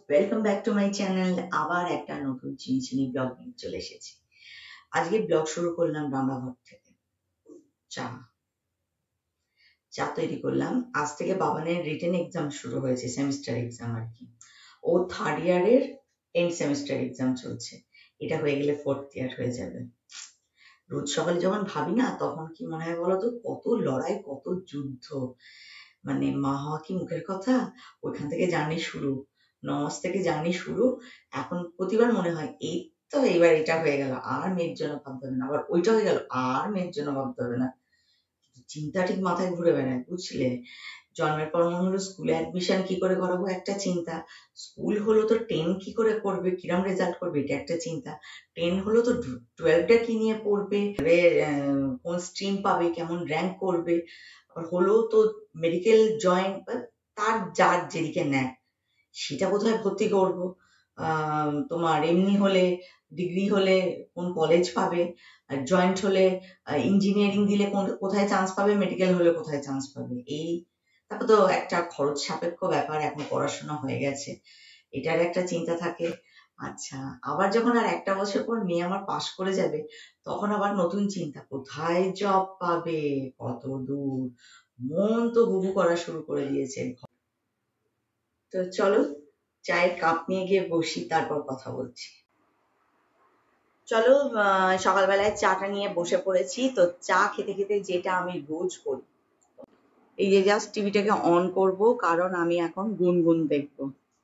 Welcome back to my channel. আবার একটা নতুন চিনচিনি ব্লগ নিয়ে চলে এসেছি। আজকে ব্লগ শুরু করলাম রান্নাঘর থেকে। চা চা তৈরি করলাম। আজ থেকে বাবানের রিটেন এক্সাম শুরু হয়েছে, সেমিস্টার এক্সাম আর কি। ও থার্ড ইয়ারের এন্ড সেমিস্টার এক্সাম চলছে। এটা হয়ে গেলে ফোর্থ ইয়ার হয়ে যাবে। রোজ সকালে যখন ভাবি না, তখন কি মনে হয় বলতো, কত লড়াই, কত যুদ্ধ। মানে মা হওয়া কি মুখের কথা? ওইখান থেকে জার্নি শুরু, 9 মাস থেকে জার্নি শুরু। এখন প্রতিবার মনে হয় এই তো এবার এটা হয়ে গেল, আর মেয়ের জন্য ভাবতে হবে না। আবার ওইটা হয়ে গেল, আর মেয়ের জন্য ভাবতে হবে না। চিন্তা ঠিক মাথায় ঘুরে বেড়ায়, বুঝলে? জন্মের পর মনে হলো স্কুলে অ্যাডমিশন কি করে করাবো, একটা চিন্তা। স্কুল হলো তো 10 কি করে করবে, কিরম রেজাল্ট করবে, এটা একটা চিন্তা। 10 হলো তো 12টা কি নিয়ে পড়বে, কোন স্ট্রিম পাবে, কেমন র্যাঙ্ক করবে। হলো তো মেডিকেল জয়েন, তার যার যেদিকে নেয় সেটা কোথায় ভর্তি করবো। তোমার এমনি হলে, ডিগ্রি হলে কোন কলেজ পাবে, আর জয়েন্ট হলে ইঞ্জিনিয়ারিং দিলে কোথায় চান্স পাবে, মেডিকেল হলে কোথায় চান্স পাবে। এই তারপর তো একটা খরচ সাপেক্ষ ব্যাপার, এখন পড়াশোনা হয়ে গেছে, এটার একটা চিন্তা থাকে। আচ্ছা, আবার যখন আর একটা বছর পর মেয়ে আমার পাশ করে যাবে, তখন আবার নতুন চিন্তা, কোথায় জব পাবে, কত দূর। মন তো হুহু করা শুরু করে দিয়েছে। তো চলো চায়ের কাপ নিয়ে গিয়ে বসি, তারপর কথা বলছি। চলো, সকালবেলায় চাটা নিয়ে বসে পড়েছি। তো চা খেতে খেতে যেটা আমি রোজ করি, এই যে জাস্ট টিভিটাকে অন করব, কারণ আমি এখন গুনগুন দেখবো।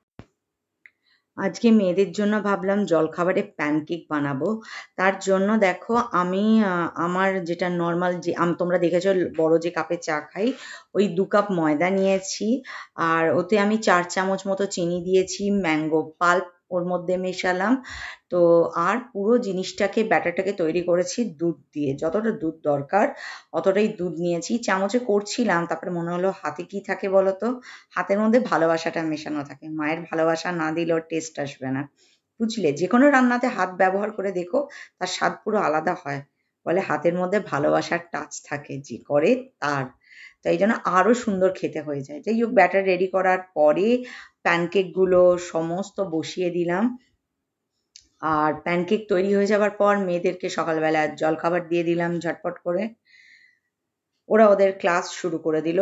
আজকে মেয়েদের জন্য ভাবলাম জলখাবারে প্যানকেক বানাবো। তার জন্য দেখো আমি আমার যেটা নর্মাল, যে তোমরা দেখেছো বড় যে কাপে চা খাই, ওই 2 কাপ ময়দা নিয়েছি। আর ওতে আমি 4 চামচ মতো চিনি দিয়েছি, ম্যাঙ্গো পাল্প ওর মধ্যে মেশালাম। তো আর পুরো জিনিসটাকে, ব্যাটারটাকে তৈরি করেছি দুধ দিয়ে। যতটা দুধ দরকার অতটাই দুধ নিয়েছি। চামচে করছিলাম, তারপরে মনে হলো হাতে কি থাকে বলতো, হাতের মধ্যে ভালোবাসাটা মেশানো থাকে। মায়ের ভালোবাসা না দিলেও টেস্ট আসবে না, বুঝলে? যে কোনো রান্নাতে হাত ব্যবহার করে দেখো, তার স্বাদ পুরো আলাদা হয়। বলে হাতের মধ্যে ভালোবাসার টাচ থাকে যে করে তার। তাই জন্য আরো সুন্দর খেতে হয়ে যায়। যাই হোক, ব্যাটার রেডি করার পরে প্যানকেকগুলো সমস্ত বসিয়ে দিলাম। আর প্যানকেক তৈরি হয়ে যাবার পর মেয়েদেরকে সকালবেলা জলখাবার দিয়ে দিলাম ঝটপট করে। ওরা ওদের ক্লাস শুরু করে দিল।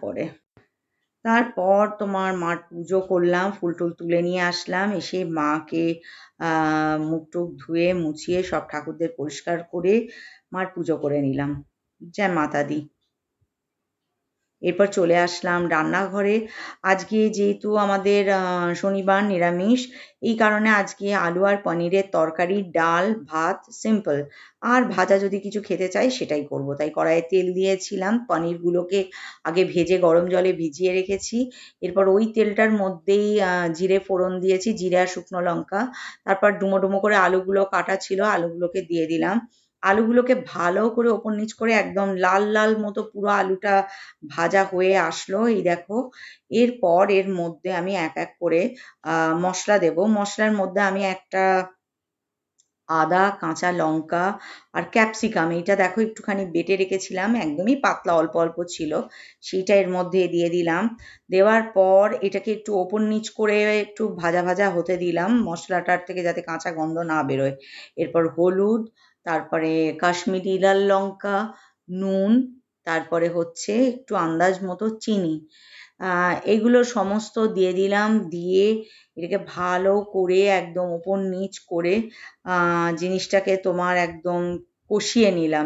তারপর তোমার মার পুজো করলাম, ফুল টুল তুলে নিয়ে আসলাম। এসে মাকে মুখ টুখ ধুয়ে মুছিয়ে সব ঠাকুরদের পরিষ্কার করে মার পুজো করে নিলাম। জয় মাতা দি। এরপর চলে আসলাম রান্নাঘরে। আজকে যেহেতু আমাদের শনিবার নিরামিষ, এই কারণে আজকে আলু আর পনিরের তরকারি, ডাল, ভাত, সিম্পল। আর ভাজা যদি কিছু খেতে চাই সেটাই করব। তাই কড়াইয়ে তেল দিয়েছিলাম, পনিরগুলোকে আগে ভেজে গরম জলে ভিজিয়ে রেখেছি। এরপর ওই তেলটার মধ্যেই জিরে ফোড়ন দিয়েছি, জিরে আর শুকনো লঙ্কা। তারপর ডুমো ডুমো করে আলুগুলো কাটা ছিল, আলুগুলোকে দিয়ে দিলাম। আলুগুলোকে ভালো করে ওপর নিচ করে একদম লাল লাল মতো পুরো আলুটা ভাজা হয়ে আসলো, এই দেখো। এরপর এর মধ্যে আমি এক এক করে মশলা দেব। মশলার মধ্যে আমি একটা আদা, কাঁচা লঙ্কা আর ক্যাপসিকাম, এইটা দেখো একটুখানি বেটে রেখেছিলাম, একদমই পাতলা, অল্প অল্প ছিল, সেইটা এর মধ্যে দিয়ে দিলাম। দেওয়ার পর এটাকে একটু ওপর নিচ করে একটু ভাজা ভাজা হতে দিলাম মশলাটার থেকে, যাতে কাঁচা গন্ধ না বেরোয়। এরপর হলুদ, তারপরে কাশ্মীরি লাল লঙ্কা, নুন, তারপরে হচ্ছে একটু আন্দাজ মতো চিনি, এইগুলো সমস্ত দিয়ে দিলাম। দিয়ে এটাকে ভালো করে একদম ওপর নিচ করে জিনিসটাকে তোমার একদম কষিয়ে নিলাম।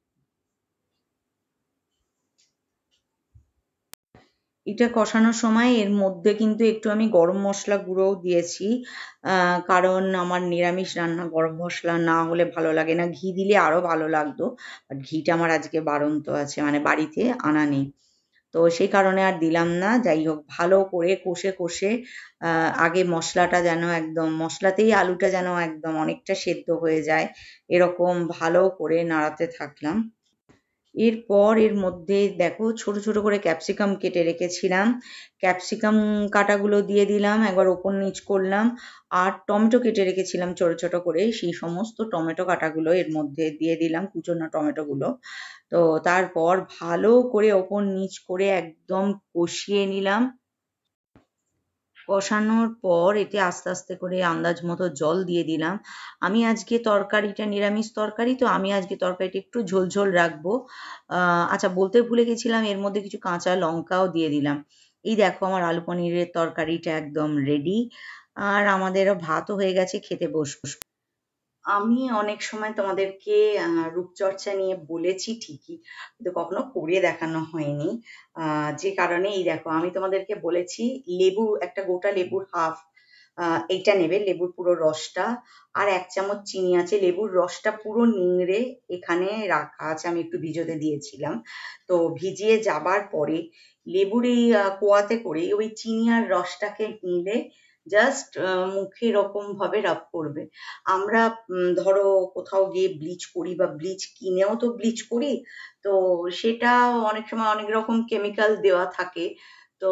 এটা কষানোর সময় এর মধ্যে কিন্তু একটু আমি গরম মশলা গুঁড়োও দিয়েছি, কারণ আমার নিরামিষ রান্না গরম মশলা না হলে ভালো লাগে না। ঘি দিলে আরো ভালো লাগতো, বাট ঘিটা আমার আজকে বাড়ন্ত আছে, মানে বাড়িতে আনা নেই। তো সেই কারণে আর দিলাম না। যাই হোক, ভালো করে কষে কষে আগে মশলাটা যেন একদম, মশলাতেই আলুটা যেন একদম অনেকটা সেদ্ধ হয়ে যায়, এরকম ভালো করে নাড়াতে থাকলাম। এরপর এর মধ্যে দেখো ছোট ছোট করে ক্যাপসিকাম কেটে রেখেছিলাম, ক্যাপসিকাম কাটাগুলো দিয়ে দিলাম, একবার ওপর নিচ করলাম। আর টমেটো কেটে রেখেছিলাম ছোট ছোট করে, সেই সমস্ত টমেটো কাটাগুলো এর মধ্যে দিয়ে দিলাম, কুচোনো টমেটোগুলো। তো তারপর ভালো করে ওপর নিচ করে একদম কষিয়ে নিলাম। কষানোর পর এতে আস্তে আস্তে করে আন্দাজ মতো জল দিয়ে দিলাম। আমি আজকে তরকারিটা নিরামিষ তরকারি, তো আমি আজকে তরকারিটা একটু ঝোল ঝোল রাখবো। আচ্ছা, বলতে ভুলে গেছিলাম, এর মধ্যে কিছু কাঁচা লঙ্কাও দিয়ে দিলাম। এই দেখো আমার আলু পনিরের তরকারিটা একদম রেডি। আর আমাদেরও ভাতও হয়ে গেছে, খেতে বসবো। আমি অনেক সময় তোমাদেরকে রূপচর্চা নিয়ে বলেছি ঠিকই, কিন্তু কখনো করে দেখানো হয়নি। যে কারণে এই দেখো আমি তোমাদেরকে বলেছি লেবু, একটা গোটা লেবুর হাফ এইটা নেবে, লেবুর পুরো রসটা, আর 1 চামচ চিনি আছে। লেবুর রসটা পুরো নিংড়ে এখানে রাখা আছে, আমি একটু ভিজোতে দিয়েছিলাম। তো ভিজিয়ে যাবার পরে লেবুর এই কোয়াতে করে ওই চিনি আর রসটাকে নিলে জাস্ট মুখে এরকম ভাবে রাব করবে। আমরা ধরো কোথাও গিয়ে ব্লিচ করি বা ব্লিচ কিনেও তো ব্লিচ করি, তো সেটা অনেক সময় অনেক রকম কেমিক্যাল দেওয়া থাকে, তো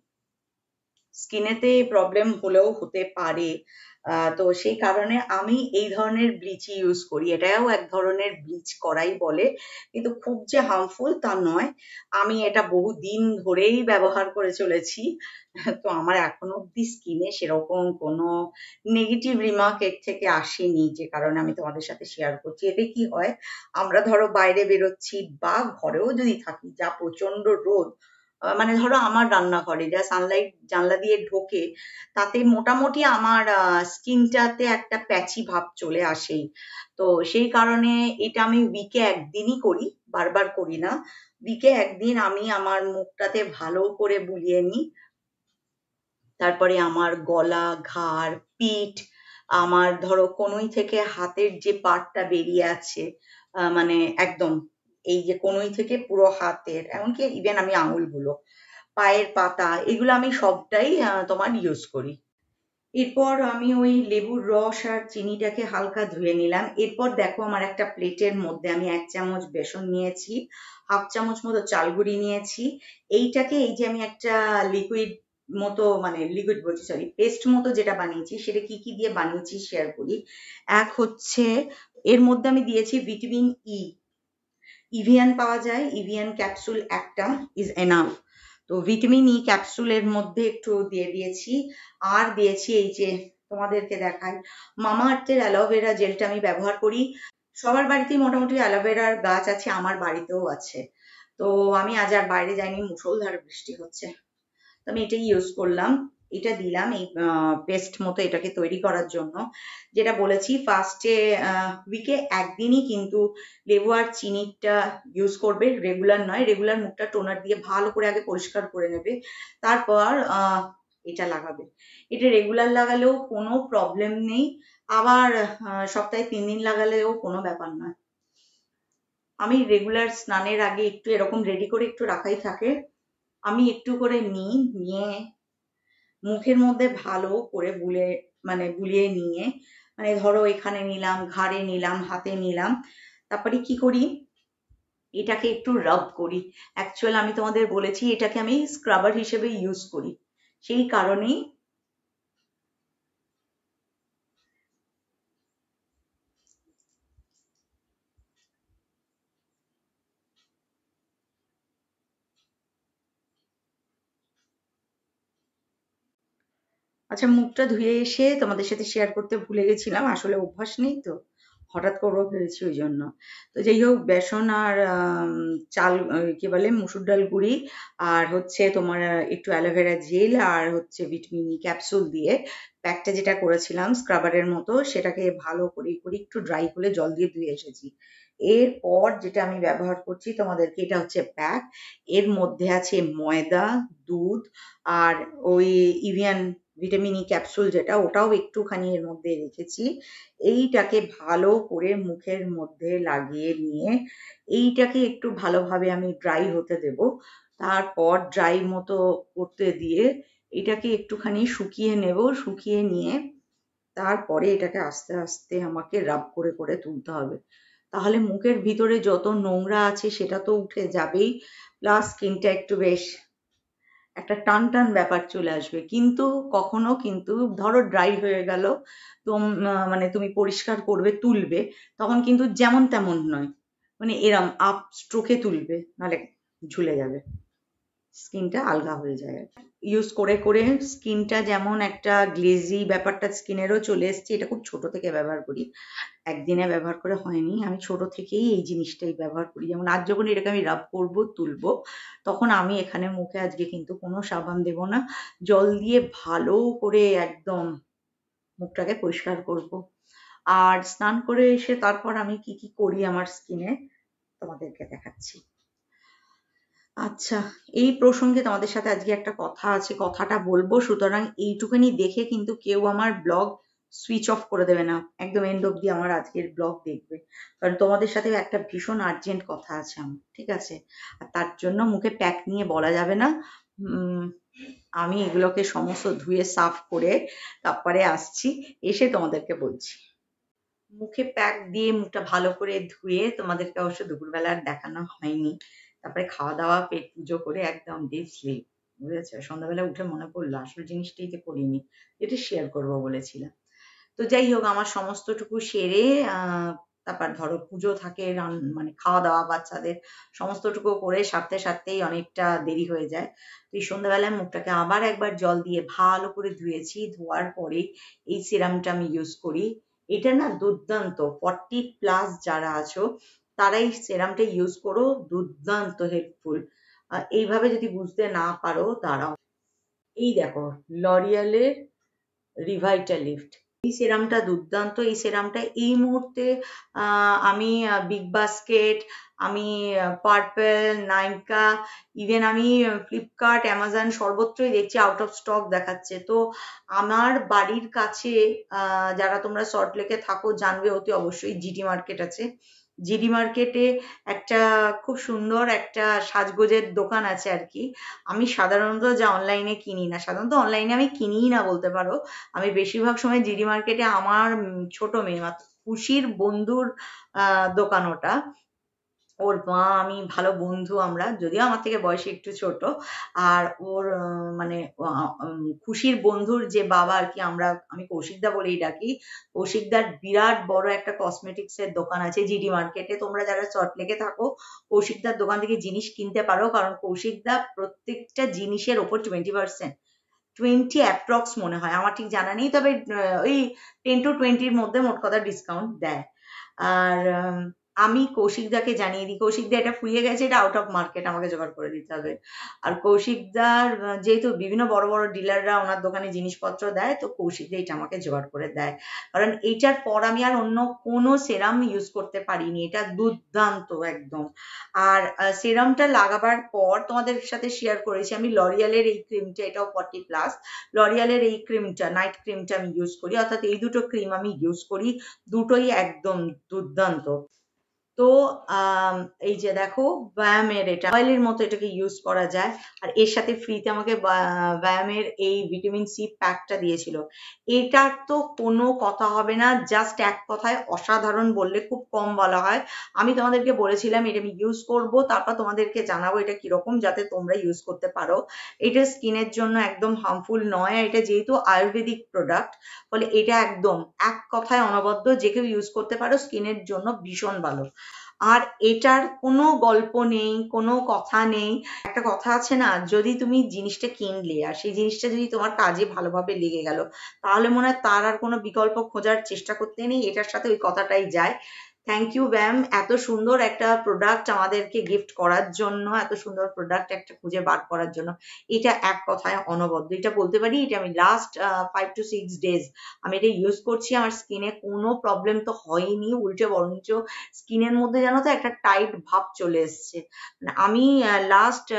স্কিনেতে প্রবলেম হলেও হতে পারে। তো সেই কারণে আমি এই ধরনের ব্লিচই ইউজ করি। এটাও এক ধরনের ব্লিচ করাই বলে, কিন্তু খুব যে হার্মফুল তা নয়। আমি এটা বহুদিন ধরেই ব্যবহার করে চলেছি। তো আমার এখনো অব্দি স্কিনে সেরকম কোনো নেগেটিভ রিমার্ক এর থেকে আসেনি, যে কারণে আমি তোমাদের সাথে শেয়ার করছি। এতে কি হয়, আমরা ধরো বাইরে বেরোচ্ছি বা ঘরেও যদি থাকি, যা প্রচন্ড রোদ, মানে ধরো আমার রান্নাঘরে যা সানলাইট জানলা দিয়ে ঢোকে, তাতে মোটামুটি আমার স্কিনটাতে একটা প্যাচি ভাব চলে আসেই। তো সেই কারণে এটা আমি উইকে একদিনই করি, বারবার করি না। উইকে একদিন আমি আমার মুখটাতে ভালো করে বুলিয়ে নিই। তারপরে আমার গলা, ঘাড়, পিঠ, আমার ধরো কনুই থেকে হাতের যে পার্টটা বেরিয়ে আছে, মানে একদম এই যে কনুই থেকে পুরো হাতের, এমনকি ইভেন আমি আঙুলগুলো, পায়ের পাতা, এগুলো আমি সবটাই তোমার ইউজ করি। এরপর আমি ওই লেবুর রস আর চিনিটাকে হালকা ধুয়ে নিলাম। এরপর দেখো আমার একটা প্লেটের মধ্যে আমি 1 চামচ বেসন নিয়েছি, হাফ চামচ মতো চাল গুঁড়ি নিয়েছি। এইটাকে এই যে আমি একটা লিকুইড মতো, মানে লিকুইড বলছি সরি, পেস্ট মতো যেটা বানিয়েছি, সেটা কি কি দিয়ে বানিয়েছি শেয়ার করি। এক হচ্ছে, এর মধ্যে আমি দিয়েছি ভিটামিন ই, ইভিয়ান পাওয়া যায়, ইভিয়ান ক্যাপসুল একটা ইজ এনাফ। তো ভিটামিন ই ক্যাপসুলের মধ্যে একটু দিয়ে দিয়েছি। আর দিয়েছি এই যে তোমাদেরকে দেখাই, মামা আর্থের অ্যালোভেরা জেলটা আমি ব্যবহার করি। সবার বাড়িতেই মোটামুটি অ্যালোভেরার গাছ আছে, আমার বাড়িতেও আছে। তো আমি আজ আর বাইরে যাইনি, মুষলধারে বৃষ্টি হচ্ছে, তো আমি এটাই ইউজ করলাম। এটা দিলাম এই পেস্ট মতো এটাকে তৈরি করার জন্য। যেটা বলেছি ফার্স্টে, উইকে একদিনই কিন্তু লেবু আর চিনিটা ইউজ করবে, রেগুলার নয়। রেগুলার মুখটা টোনার দিয়ে ভালো করে আগে পরিষ্কার করে নেবে, তারপর এটা লাগাবে। এটা রেগুলার লাগালেও কোনো প্রবলেম নেই, আবার সপ্তাহে 3 দিন লাগালেও কোনো ব্যাপার নয়। আমি রেগুলার স্নানের আগে একটু এরকম রেডি করে একটু রাখাই থাকে। আমি একটু করে নিয়ে মুখের মধ্যে ভালো করে বুলিয়ে নিয়ে, মানে ধরো এখানে নিলাম, ঘাড়ে নিলাম, হাতে নিলাম, তারপরে কি করি, এটাকে একটু রাব করি। অ্যাকচুয়াল আমি তোমাদের বলেছি এটাকে আমি স্ক্রাবার হিসেবে ইউজ করি, সেই কারণেই। আচ্ছা, মুখটা ধুয়ে এসে তোমাদের সাথে শেয়ার করতে ভুলে গেছিলাম, আসলে অভ্যাস নেই তো, হঠাৎ করবো ভেবেছি ওই জন্য। তো যাই হোক, বেসন আর চাল, কি বলে, মুসুর ডাল গুঁড়ি, আর হচ্ছে তোমার একটু অ্যালোভেরা জেল, আর হচ্ছে ভিটামিন ই ক্যাপসুল দিয়ে প্যাকটা যেটা করেছিলাম স্ক্রাবারের মতো, সেটাকে ভালো করে একটু ড্রাই করে জল দিয়ে ধুয়ে এসেছি। এরপর যেটা আমি ব্যবহার করছি তোমাদেরকে, এটা হচ্ছে প্যাক। এর মধ্যে আছে ময়দা, দুধ, আর ওই ইভিয়ান ভিটামিন ই ক্যাপসুল যেটা, ওটাও একটুখানি এর মধ্যে রেখেছি। এইটাকে ভালো করে মুখের মধ্যে লাগিয়ে নিয়ে এইটাকে একটু ভালোভাবে আমি ড্রাই হতে দেব। তারপর ড্রাই মতো করতে দিয়ে এটাকে একটুখানি শুকিয়ে নেব। শুকিয়ে নিয়ে তারপরে এটাকে আস্তে আস্তে আমাকে রাব করে করে তুলতে হবে। তাহলে মুখের ভিতরে যত নোংরা আছে সেটা তো উঠে যাবেই, প্লাস স্কিনটা একটু বেশ একটা টান টান ব্যাপার চলে আসবে। কিন্তু কখনো কিন্তু ধরো ড্রাই হয়ে গেল, তো মানে তুমি পরিষ্কার করবে, তুলবে, তখন কিন্তু যেমন তেমন নয়, মানে এরম আপ স্ট্রোকে তুলবে, নাহলে ঝুলে যাবে। স্কিনটা আলগা হয়ে যায়। ইউজ করে করে স্কিনটা যেমন একটা গ্লেজি ব্যাপারটা স্কিনেরও চলে এসছে। এটা খুব ছোট থেকে ব্যবহার করি, একদিনে ব্যবহার করে হয়নি। আমি ছোট থেকেই এই জিনিসটাই ব্যবহার করি। যেমন আজ যখন এটাকে আমি রাব করবো, তুলবো, তখন আমি এখানে মুখে আজকে কিন্তু কোনো সাবান দেব না, জল দিয়ে ভালো করে একদম মুখটাকে পরিষ্কার করব। আর স্নান করে এসে তারপর আমি কি কি করি আমার স্কিনে তোমাদেরকে দেখাচ্ছি। আচ্ছা, এই প্রসঙ্গে তোমাদের সাথে আজকে একটা কথা আছে, কথাটা বলবো, সুতরাং এইটুখানি দেখে কিন্তু কেউ আমার ব্লগ সুইচ অফ করে দেবে না, একদম এন্ড অব্দি আমার আজকের ব্লগ দেখবে, কারণ তোমাদের সাথে একটা ভীষণ আর্জেন্ট কথা আছে আমার, ঠিক আছে? আর তার জন্য মুখে প্যাক নিয়ে বলা যাবে না। আমি এগুলোকে সমস্ত ধুয়ে সাফ করে তারপরে আসছি, এসে তোমাদেরকে বলছি। মুখে প্যাক দিয়ে মুখটা ভালো করে ধুয়ে, তোমাদেরকে অবশ্য দুপুরবেলা আর দেখানো হয়নি, তারপরে খাওয়া দাওয়া পেট পুজো করে একদম ডিপ স্লিপ, বুঝেছো? সন্ধ্যাবেলা উঠে মনে পড়লো আসল জিনিসটাই তো করিনি, এটা শেয়ার করবো বলেছিলাম। তো যাই হোক, আমার সমস্তটুকু সেরে তারপর ধরো পুজো থাকে, মানে খাওয়া দাওয়া বাচ্চাদের সমস্তটুকু করে সারতে সারতেই অনেকটা দেরি হয়ে যায়। তো এই সন্ধ্যাবেলায় মুখটাকে আবার একবার জল দিয়ে ভালো করে ধুয়েছি, ধোয়ার পরে এই সিরামটা আমি ইউজ করি। এটা না দুর্দান্ত, 40+ যারা আছো তারা এই সিরামটা ইউজ করো, দুর্দান্ত হেল্পফুল। এইভাবে যদি বুঝতে না পারো দাঁড়াও, এই দেখো লরিয়ালের রিভাইটালিফট, এই সেরামটা দুর্দান্ত। এই সেরামটা এই মুহূর্তে আমি বিগ বাস্কেট, আমি পার্পেল, নাইকা, ইভেন আমি ফ্লিপকার্ট, অ্যামাজন সর্বত্রই দেখছি আউট অফ স্টক দেখাচ্ছে। তো আমার বাড়ির কাছে যারা তোমরা সল্টলেকে থাকো জানবে অতি অবশ্যই, জিডি মার্কেট আছে। জিডি মার্কেটে একটা খুব সুন্দর একটা সাজগোজের দোকান আছে আর কি। আমি সাধারণত যা অনলাইনে কিনি না, সাধারণত অনলাইনে আমি কিনিই না বলতে পারো, আমি বেশিরভাগ সময় জিডি মার্কেটে, আমার ছোট মেয়ে খুশির বন্ধুর দোকান ওটা, ওর মা আমি ভালো বন্ধু, আমরা যদিও আমার থেকে বয়সে একটু ছোট, আর ওর মানে খুশির বন্ধুর যে বাবা আর কি, আমি কৌশিকদা বলেই ডাকি, কৌশিকদার বিরাট বড় একটা কসমেটিক্স এর দোকান আছে জিডি মার্কেটে। তোমরা যারা সল্টলেকে থাকো কৌশিকদার দোকান থেকে জিনিস কিনতে পারো, কারণ কৌশিকদা প্রত্যেকটা জিনিসের ওপর 20%, 20 অ্যাপ্রক্স মনে হয়, আমার ঠিক জানা নেই, তবে ওই 10 to 20-র মধ্যে মোট কথা ডিসকাউন্ট দেয়। আর আমি কৌশিকদাকে জানিয়ে দিই, কৌশিকদা এটা ফুরিয়ে গেছে, এটা আউট অফ মার্কেট, আমাকে জোগাড় করে দিতে হবে। আর কৌশিকদার যেহেতু বিভিন্ন বড় বড় ডিলাররা ওনার দোকানে জিনিসপত্র দেয়, তো কৌশিকদা এটা আমাকে জোগাড় করে দেয়, কারণ এইটার পর আমি আর অন্য কোনো সেরাম ইউজ করতে পারিনি, এটা দুর্দান্ত একদম। আর সেরামটা লাগাবার পর তোমাদের সাথে শেয়ার করেছি আমি লরিয়ালের এই ক্রিমটা, এটাও 40+, লরিয়ালের এই ক্রিমটা, নাইট ক্রিমটা আমি ইউজ করি, অর্থাৎ এই দুটো ক্রিম আমি ইউজ করি, দুটোই একদম দুর্দান্ত। তো এই যে দেখো ব্যায়ামের, এটা অয়েলের মতো এটাকে ইউজ করা যায়, আর এর সাথে ফ্রিতে আমাকে ব্যায়ামের এই ভিটামিন সি প্যাকটা দিয়েছিল। এটার তো কোনো কথা হবে না, জাস্ট এক কথায় অসাধারণ বললে খুব কম বলা হয়। আমি তোমাদেরকে বলেছিলাম এটা আমি ইউজ করব, তারপর তোমাদেরকে জানাবো এটা কিরকম, যাতে তোমরা ইউজ করতে পারো। এটা স্কিনের জন্য একদম হার্মফুল নয়, এটা যেহেতু আয়ুর্বেদিক প্রোডাক্ট, ফলে এটা একদম এক কথায় অনবদ্য, যে কেউ ইউজ করতে পারো, স্কিনের জন্য ভীষণ ভালো। আর এটার কোনো গল্প নেই, কোনো কথা নেই। একটা কথা আছে না, যদি তুমি জিনিসটা কিনলে আর সেই জিনিসটা যদি তোমার কাজে ভালোভাবে লেগে গেল, তাহলে মনে হয় তার আর কোনো বিকল্প খোঁজার চেষ্টা করতে নেই, এটার সাথে ওই কথাটাই যায়। থ্যাংক ইউ ব্যাম, এত সুন্দর একটা প্রোডাক্ট আমাদেরকে গিফট করার জন্য, এত সুন্দর প্রোডাক্ট একটা খুঁজে বার করার জন্য। এটা এক কথায় অনবদ্য, এটা বলতে পারি, এটা আমি লাস্ট 5 to 6 days আমি এটা ইউজ করছি, আমার স্কিনে কোনো প্রবলেম তো হয়নি, উল্টে বরঞ্চ স্কিনের মধ্যে জানো তো একটা টাইট ভাব চলে এসছে। আমি লাস্ট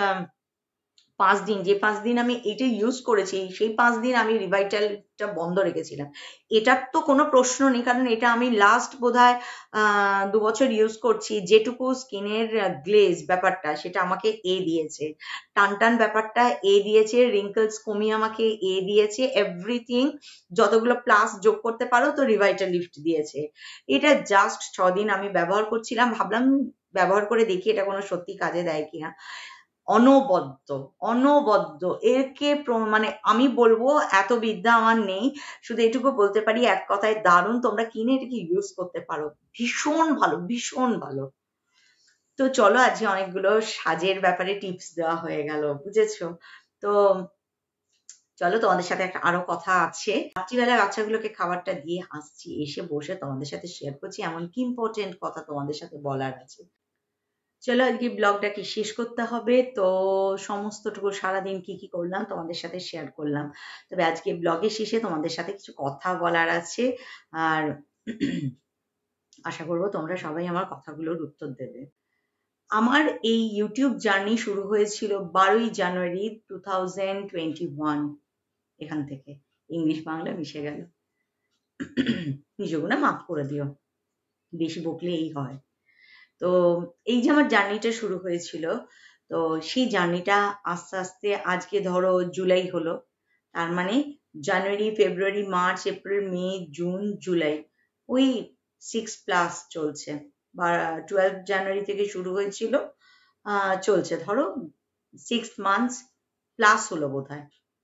5 দিন, যে 5 দিন আমি এটা ইউজ করেছি, সেই 5 দিন আমি রিভাইটালটা বন্ধ রেখেছিলাম। এটার তো কোনো প্রশ্ন নেই, কারণ এটা আমি লাস্ট বোধহয় 2 বছর ইউজ করছি। যেটুকু স্কিনের গ্লেজ ব্যাপারটা সেটা আমাকে দিয়েছে, টান টান ব্যাপারটা দিয়েছে, রিঙ্কলস কমিয়ে আমাকে দিয়েছে, এভরিথিং যতগুলো প্লাস যোগ করতে পারো তো রিভাইটাল লিফট দিয়েছে। এটা জাস্ট 6 দিন আমি ব্যবহার করছিলাম, ভাবলাম ব্যবহার করে দেখি এটা কোনো সত্যি কাজে দেয় কিনা। অনবদ্য অনবদ্য, এরকে মানে আমি বলবো এত বিদ্যা আমার নেই, শুধু এটুকু বলতে পারি এক কথায় দারুণ, তোমরা কিনে এটাকে ইউজ করতে পারো, ভীষণ ভালো, ভীষণ ভালো। তো চলো আজকে অনেকগুলো সাজের ব্যাপারে টিপস দেওয়া হয়ে গেল, বুঝেছো? তো চলো তোমাদের সাথে একটা আরো কথা আছে। রাত্রিবেলা বাচ্চাগুলোকে খাবারটা দিয়ে আসছি, এসে বসে তোমাদের সাথে শেয়ার করছি এমন কি ইম্পর্টেন্ট কথা তোমাদের সাথে বলার আছে। চলো আজকে ব্লগটাকে শেষ করতে হবে, তো সমস্তটুকু সারাদিন কি কি করলাম তোমাদের সাথে শেয়ার করলাম। তবে আজকে ব্লগের শেষে তোমাদের সাথে কিছু কথা বলার আছে, আর আশা করবো তোমরা সবাই আমার কথাগুলোর উত্তর দেবে। আমার এই ইউটিউব জার্নি শুরু হয়েছিল 12ই জানুয়ারি 2021। এখান থেকে ইংলিশ বাংলা মিশে গেল, নিজেকে না মাফ করে দিও, বেশি বকলে এই হয়। তো এই যে আমার জার্নিটা শুরু হয়েছিল, তো সেই জার্নিটা আস্তে আস্তে আজকে ধরো জুলাই হলো, তার মানে জানুয়ারি, ফেব্রুয়ারি, মার্চ, এপ্রিল, মে, জুন, জুলাই, ওই 6+ চলছে। বা 12 জানুয়ারি থেকে শুরু হয়েছিল, চলছে ধরো 6 months+ হলো বোধহয়।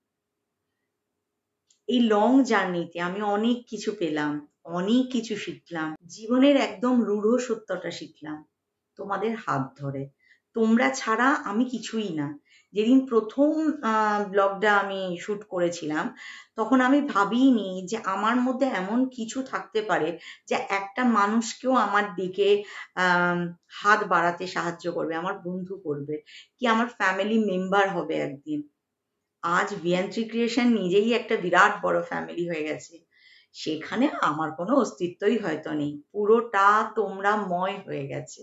এই লং জার্নিতে আমি অনেক কিছু পেলাম, অনেক কিছু শিখলাম, জীবনের একদম রূঢ় সত্যটা শিখলাম তোমাদের হাত ধরে। তোমরা ছাড়া আমি কিছুই না। যেদিন প্রথম ব্লগটা আমি শুট করেছিলাম, তখন আমি ভাবিনি যে আমার মধ্যে এমন কিছু থাকতে পারে যে একটা মানুষকেও আমার দিকে হাত বাড়াতে সাহায্য করবে, আমার বন্ধু করবে, কি আমার ফ্যামিলি মেম্বার হবে একদিন। আজ বিয়ান্ত্রী ক্রিয়েশন নিজেই একটা বিরাট বড় ফ্যামিলি হয়ে গেছে, সেখানে আমার কোনো অস্তিত্বই হয়তো নেই, পুরোটা তোমরা ময় হয়ে গেছে।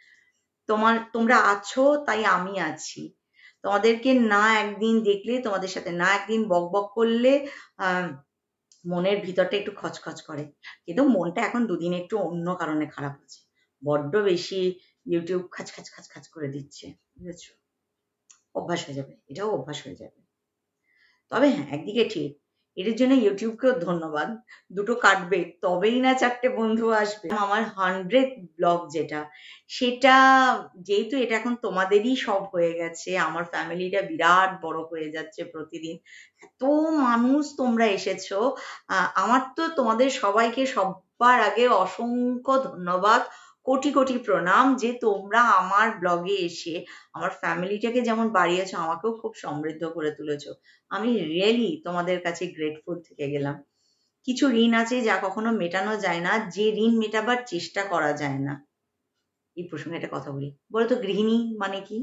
তোমরা আছো তাই আমি আছি। তোমাদেরকে না একদিন দেখলে, তোমাদের সাথে না একদিন বক বক করলে মনের ভিতরটা একটু খচখচ করে। কিন্তু মনটা এখন দুদিন একটু অন্য কারণে খারাপ আছে, বড্ড বেশি ইউটিউব খাচ খাচ খাচ খাচ করে দিচ্ছে, বুঝেছো? অভ্যাস হয়ে যাবে, এটাও অভ্যাস হয়ে যাবে। তবে হ্যাঁ, একদিকে ঠিক, এটার জন্য ইউটিউবকেও ধন্যবাদ, দুটো কাটবে তবেই না 4টে বন্ধু আসবে। আমার 100 ব্লগ যেটা, সেটা যেহেতু এটা এখন তোমাদেরই সব হয়ে গেছে, আমার ফ্যামিলিটা বিরাট বড় হয়ে যাচ্ছে প্রতিদিন, এত মানুষ তোমরা এসেছো, আমার তো তোমাদের সবাইকে সবার আগে অসংখ্য ধন্যবাদ, কোটি কোটি প্রণাম যে তোমরা আমার ব্লগে এসে আমার ফ্যামিলিটাকে যেমন বাড়িয়েছো, আমাকেও খুব সমৃদ্ধ করে তুলেছো। আমি রিয়েলি তোমাদের কাছে গ্রেটফুল থেকে গেলাম। কিছু ঋণ আছে যা কখনো মেটানো যায় না, যে ঋণ মেটাবার চেষ্টা করা যায় না। এই প্রসঙ্গে একটা কথা বলি, বলতো গৃহিণী মানে কি?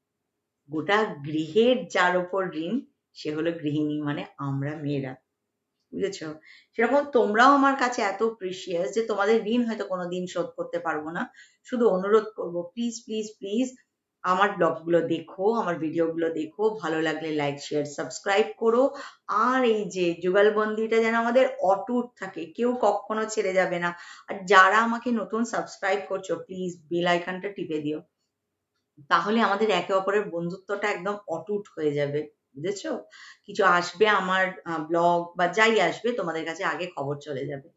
গোটা গৃহের যার ওপর ঋণ, সে হলো গৃহিণী, মানে আমরা মেয়েরা, বুঝেছো? সেরকম তোমরাও আমার কাছে এত প্রিসিয়াস যে তোমাদের ঋণ হয়তো কোনোদিন শোধ করতে পারবো না, শুধু অনুরোধ করবো প্লিজ প্লিজ প্লিজ আমার ব্লগগুলো দেখো, আমার ভিডিওগুলো দেখো, ভালো লাগলে লাইক শেয়ার সাবস্ক্রাইব করো। আর এই যে যুগলবন্দিটা যেন আমাদের অটুট থাকে, কেউ কখনো ছেড়ে যাবে না। আর যারা আমাকে নতুন সাবস্ক্রাইব করছো, প্লিজ বেল আইকনটা টিপে দিও, তাহলে আমাদের একে অপরের বন্ধুত্বটা একদম অটুট হয়ে যাবে, বুঝেছো? কিছু আসবে আমার ব্লগ বা যাই আসবে, তোমাদের কাছে আগে খবর চলে যাবে।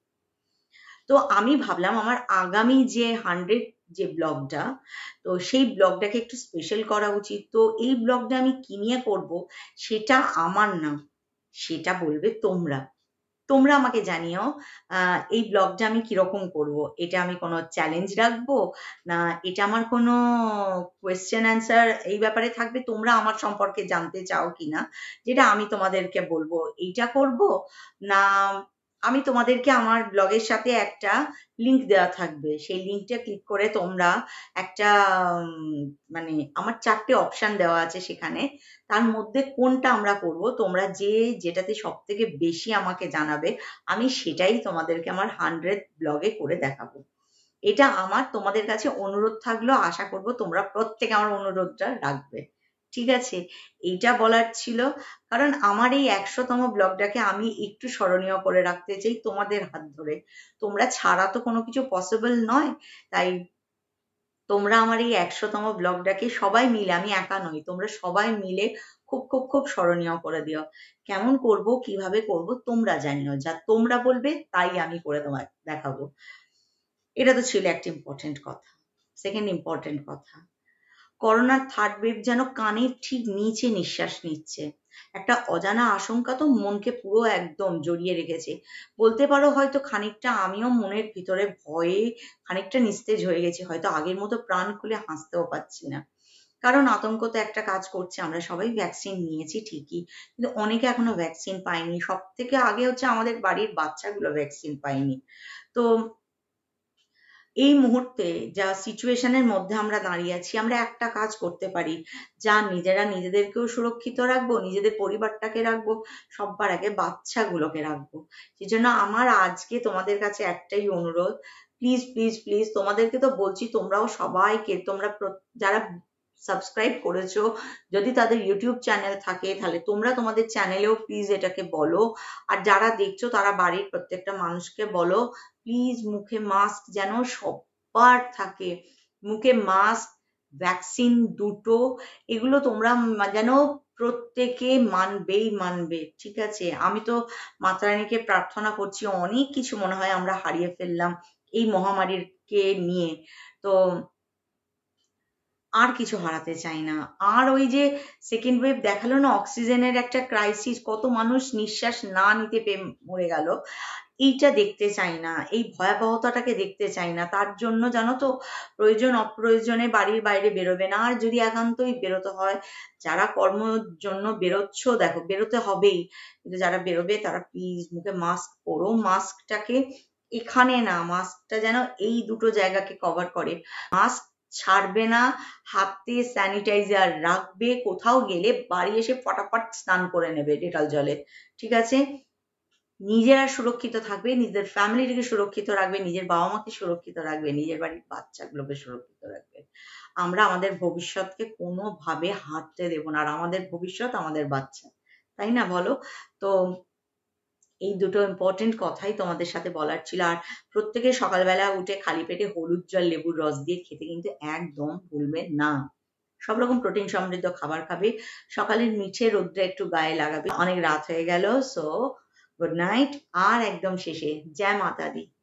তো আমি ভাবলাম আমার আগামী যে 100 যে ব্লগটা, তো সেই ব্লগটাকে একটু স্পেশাল করা উচিত। তো এই ব্লগটা আমি কি নিয়ে করব, সেটা আমার না, সেটা বলবে তোমরা। তোমরা আমাকে জানিও এই ব্লগটা আমি কিরকম করব। এটা আমি কোনো চ্যালেঞ্জ রাখবো, না এটা আমার কোনো কোয়েশ্চেন অ্যান্সার এই ব্যাপারে থাকবে, তোমরা আমার সম্পর্কে জানতে চাও কিনা, যেটা আমি তোমাদেরকে বলবো এইটা করব, না আমি তোমাদেরকে আমার ব্লগের সাথে একটা লিংক দেওয়া থাকবে, সেই লিংকটা ক্লিক করে তোমরা একটা মানে আমার 4টে অপশন দেওয়া আছে সেখানে, তার মধ্যে কোনটা আমরা করব, তোমরা যেটাতে সব থেকে বেশি আমাকে জানাবে, আমি সেটাই তোমাদেরকে আমার 100 ব্লগে করে দেখাবো। এটা আমার তোমাদের কাছে অনুরোধ থাকলো, আশা করব তোমরা প্রত্যেকে আমার অনুরোধটা রাখবে, ঠিক আছে? এইটা বলার ছিল, কারণ আমার এই 100তম ব্লগটাকে আমি একটু স্মরণীয় করে রাখতে চাই তোমাদের হাত ধরে। তোমরা ছাড়া তো কোনো কিছু পসিবল নয়, তাই তোমরা আমার এই 100তম ব্লগটাকে সবাই মিলে, আমি একা নই, তোমরা সবাই মিলে খুব খুব খুব স্মরণীয় করে দিও। কেমন করব, কিভাবে করব তোমরা জানিও, যা তোমরা বলবে তাই আমি করে তোমার দেখাবো। এটা তো ছিল একটা ইম্পর্টেন্ট কথা। সেকেন্ড ইম্পর্টেন্ট কথা, করোনার 3rd ওয়েভ যেন কানের ঠিক নিচে নিঃশ্বাস নিচ্ছে। একটা অজানা আশঙ্কা তো মনকে পুরো একদম জড়িয়ে রেখেছে। বলতে পারো হয়তো খানিকটা আমিও মনের ভিতরে ভয়ে খানিকটা নিস্তেজ হয়ে গেছি। হয়তো আগের মতো প্রাণ খুলে হাসতেও পারছি না। কারণ আতঙ্ক তো একটা কাজ করছে। আমরা সবাই ভ্যাকসিন নিয়েছি ঠিকই, কিন্তু অনেকে এখনো ভ্যাকসিন পায়নি। সবথেকে আগে হচ্ছে আমাদের বাড়ির বাচ্চাগুলো ভ্যাকসিন পায়নি। তো এই মুহূর্তে যা সিচুয়েশনের মধ্যে আমরা দাঁড়িয়ে আছি, আমরা একটা কাজ করতে পারি, যা নিজেরা নিজেদেরকেও সুরক্ষিত রাখবো, নিজেদের পরিবারটাকে রাখবো, সবার আগে বাচ্চাগুলোকে রাখবো। সেজন্য আমার আজকে তোমাদের কাছে একটাই অনুরোধ, প্লিজ প্লিজ প্লিজ, তোমাদেরকে তো বলছি, তোমরাও সবাইকে, তোমরা যারা সাবস্ক্রাইব করেছো, যদি তাদের ইউটিউব চ্যানেল থাকে তাহলে তোমরা তোমাদের চ্যানেলেও প্লিজ এটাকে বলো। আর যারা দেখছো তারা বাড়ির প্রত্যেকটা মানুষকে বলো, প্লিজ মুখে মাস্ক যেন সবার থাকে। মুখে মাস্ক, ভ্যাকসিন দুটো, এগুলো তোমরা যেন প্রত্যেকে মানবেই মানবে, ঠিক আছে? আমি তো মাতা রানীকে প্রার্থনা করছি, অনেক কিছু মনে হয় আমরা হারিয়ে ফেললাম এই মহামারীকে নিয়ে, তো আর কিছু হারাতে চাই না। আর ওই যে সেকেন্ড ওয়েভ দেখালো না, অক্সিজেনের একটা ক্রাইসিস, কত মানুষ নিঃশ্বাস না নিতে পেয়ে মরে গেল, এইটা দেখতে চাই না, এই ভয়াবহতাটাকে দেখতে চাই না। তার জন্য জানো তো, প্রয়োজন অপ্রয়োজনে বাড়ির বাইরে বেরোবে না। আর যদি একান্তই বেরোতে হয়, যারা কর্মর জন্য বেরোচ্ছ, দেখো বেরোতে হবেই, কিন্তু যারা বেরোবে তারা প্লিজ মুখে মাস্ক পরো। মাস্কটাকে এখানে না, মাস্কটা যেন এই দুটো জায়গাকে কভার করে। মাস্ক ছাড়বে না, হাতে স্যানিটাইজার রাখবে, কোথাও গেলে বাড়ি এসে ফটাফট স্নান করে নেবে ডেটল জলে, ঠিক আছে? নিজেরা সুরক্ষিত থাকবে, নিজের ফ্যামিলিকে সুরক্ষিত রাখবে, নিজের বাবা মাকে সুরক্ষিত রাখবে, নিজের বাড়ির বাচ্চাগুলোকে সুরক্ষিত রাখবে। আমরা আমাদের ভবিষ্যৎকে কোনোভাবে হারতে দেব না, আর আমাদের ভবিষ্যৎ আমাদের বাচ্চা, তাই না বলো? তো এই দুটো ইম্পর্টেন্ট কথাই তোমাদের সাথে বলার ছিল। আর প্রত্যেকে সকালবেলা উঠে খালি পেটে হলুদ জল লেবুর রস দিয়ে খেতে কিন্তু একদম ভুলবেন না। সব রকম প্রোটিন সমৃদ্ধ খাবার খাবে, সকালের মিঠে রোদ্রে একটু গায়ে লাগাবে। অনেক রাত হয়ে গেল, সো গুড নাইট। আর একদম শেষে জয় মাতা দি।